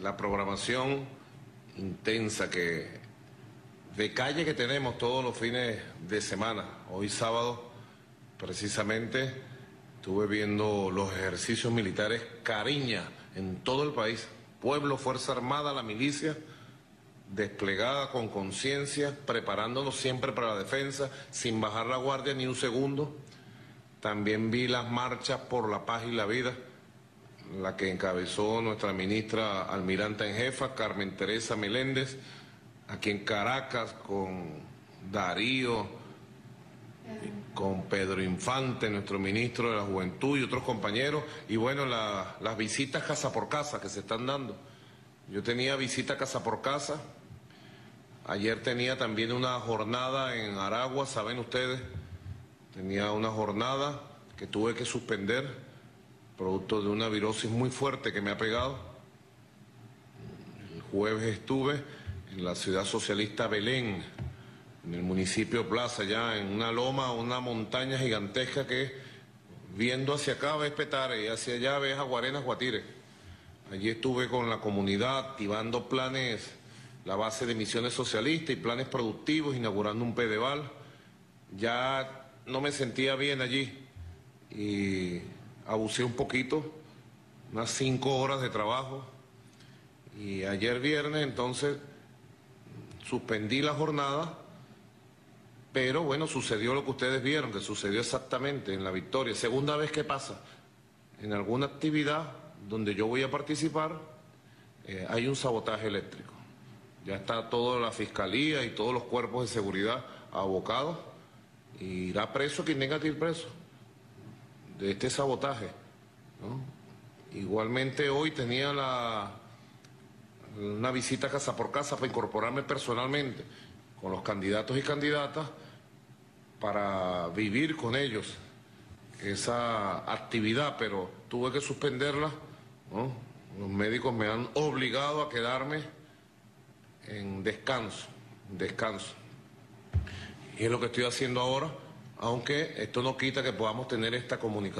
la programación intensa de calle que tenemos todos los fines de semana. Hoy sábado, precisamente, estuve viendo los ejercicios militares Cariña en todo el país. Pueblo, Fuerza Armada, la milicia, desplegada con conciencia, preparándonos siempre para la defensa, sin bajar la guardia ni un segundo. También vi las marchas por la paz y la vida, la que encabezó nuestra ministra almiranta en jefa, Carmen Teresa Meléndez, aquí en Caracas, con Darío, con Pedro Infante, nuestro ministro de la Juventud y otros compañeros, y bueno, las visitas casa por casa que se están dando. Yo tenía visita casa por casa, ayer tenía también una jornada en Aragua, saben ustedes, tenía una jornada que tuve que suspender, producto de una virosis muy fuerte que me ha pegado. El jueves estuve en la ciudad socialista Belén, en el municipio Plaza, ya en una loma, una montaña gigantesca que viendo hacia acá ves Petare y hacia allá ves Aguarenas, Guatire. Allí estuve con la comunidad activando planes, la base de misiones socialistas y planes productivos, inaugurando un Pedeval. Ya no me sentía bien allí y abusé un poquito, unas 5 horas de trabajo, y ayer viernes entonces suspendí la jornada, pero bueno, sucedió lo que ustedes vieron, que sucedió exactamente en La Victoria. Segunda vez que pasa, en alguna actividad donde yo voy a participar, hay un sabotaje eléctrico. Ya está toda la fiscalía y todos los cuerpos de seguridad abocados, y irá preso quien tenga que ir preso de este sabotaje, ¿no? Igualmente hoy tenía una visita casa por casa para incorporarme personalmente con los candidatos y candidatas para vivir con ellos esa actividad, pero tuve que suspenderla, ¿no? Los médicos me han obligado a quedarme en descanso. Y es lo que estoy haciendo ahora, aunque esto no quita que podamos tener esta comunicación.